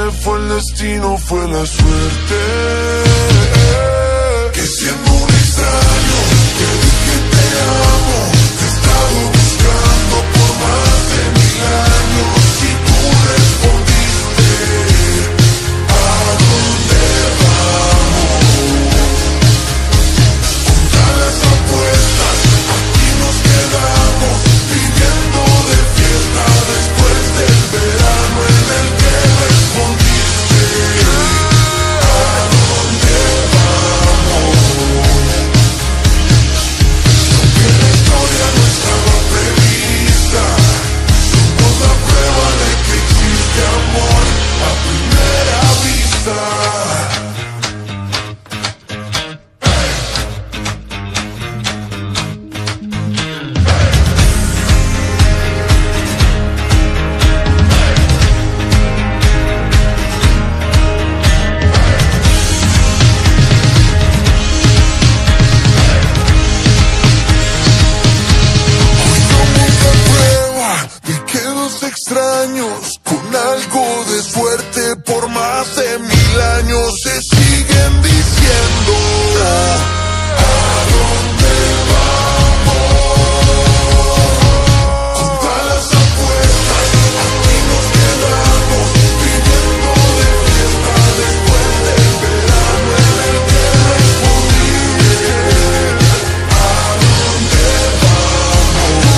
fue el destino, fue la suerte. Que siendo un extraño te dije te amo. Te he estado buscando por más de 1000 años y tú respondiste: ¿a dónde vamos? Contra las apuestas aquí nos quedamos, viviendo de fiesta después del verano en el que respondiste: ¿a dónde vamos? Aunque la historia no estaba prevista, somos la prueba de que existe amor a primera vista. De que dos extraños con algo de suerte por más de 1000 años se siguen diciendo: ¿a dónde vamos? Contra las apuestas aquí nos quedamos, viviendo de fiesta después del verano en el que respondiste: ¿a dónde vamos?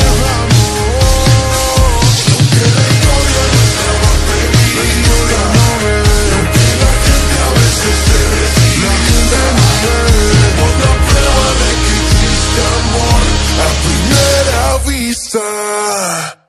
Que la historia no estaba prevista, aunque la gente a veces se resiste, somos la prueba de que existe amor a primera vista.